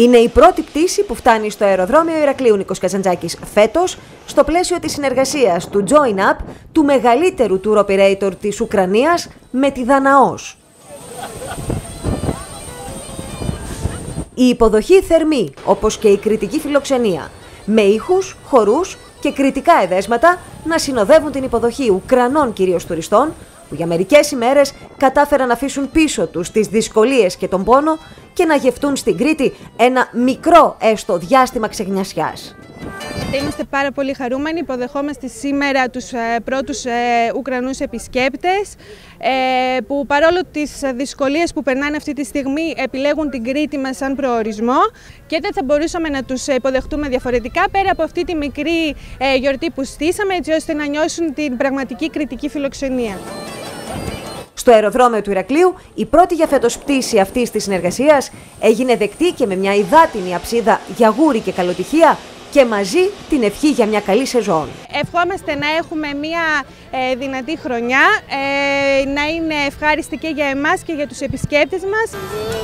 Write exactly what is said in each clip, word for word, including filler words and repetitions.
Είναι η πρώτη πτήση που φτάνει στο αεροδρόμιο Ηρακλείου Νίκος Καζαντζάκης φέτος, στο πλαίσιο της συνεργασίας του Join Up, του μεγαλύτερου tour operator της Ουκρανίας, με τη Δαναός. Η υποδοχή θερμή, όπως και η κριτική φιλοξενία, με ήχους, χορούς και κριτικά εδέσματα να συνοδεύουν την υποδοχή Ουκρανών κυρίως τουριστών, που για μερικές ημέρες κατάφεραν να αφήσουν πίσω τους τις δυσκολίες και τον πόνο και να γευτούν στην Κρήτη ένα μικρό έστω διάστημα ξεγνιασιάς. Είμαστε πάρα πολύ χαρούμενοι, υποδεχόμαστε σήμερα τους ε, πρώτους ε, Ουκρανούς επισκέπτες ε, που παρόλο τις δυσκολίες που περνάνε αυτή τη στιγμή επιλέγουν την Κρήτη μας σαν προορισμό και δεν θα μπορούσαμε να τους υποδεχτούμε διαφορετικά πέρα από αυτή τη μικρή ε, γιορτή που στήσαμε έτσι ώστε να νιώσουν την πραγματική κριτική φιλοξενία. Στο αεροδρόμιο του Ηρακλείου, η πρώτη για φέτος πτήση αυτής της συνεργασίας έγινε δεκτή και με μια υδάτινη αψίδα για γούρι και καλοτυχία και μαζί την ευχή για μια καλή σεζόν. Ευχόμαστε να έχουμε μια ε, δυνατή χρονιά, ε, να είναι ευχάριστη και για εμάς και για τους επισκέπτες μας.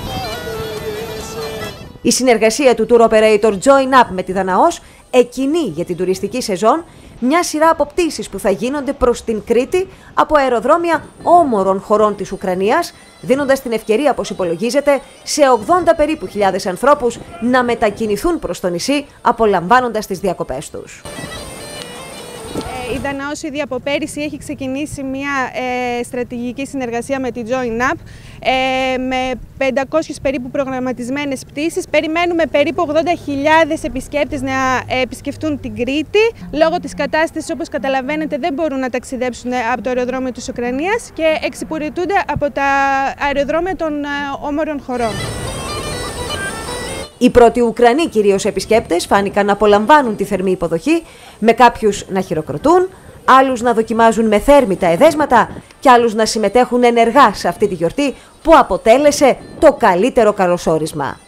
Η συνεργασία του tour operator Join Up με τη Δαναός εκκινεί για την τουριστική σεζόν μια σειρά από πτήσεις που θα γίνονται προς την Κρήτη από αεροδρόμια όμορων χωρών της Ουκρανίας, δίνοντας την ευκαιρία, όπως υπολογίζεται, σε ογδόντα περίπου χιλιάδες ανθρώπους να μετακινηθούν προς το νησί, απολαμβάνοντας τις διακοπές τους. Η Δαναός ήδη από πέρυσι έχει ξεκινήσει μια ε, στρατηγική συνεργασία με τη Join Up ε, με πεντακόσιες περίπου προγραμματισμένες πτήσεις. Περιμένουμε περίπου ογδόντα χιλιάδες επισκέπτες να ε, επισκεφτούν την Κρήτη. Λόγω της κατάστασης, όπως καταλαβαίνετε, δεν μπορούν να ταξιδέψουν από το αεροδρόμιο της Ουκρανίας και εξυπηρετούνται από τα αεροδρόμια των ε, όμορων χωρών. Οι πρώτοι Ουκρανοί κυρίως επισκέπτες φάνηκαν να απολαμβάνουν τη θερμή υποδοχή, με κάποιους να χειροκροτούν, άλλους να δοκιμάζουν με θέρμητα εδέσματα και άλλους να συμμετέχουν ενεργά σε αυτή τη γιορτή που αποτέλεσε το καλύτερο καλωσόρισμα.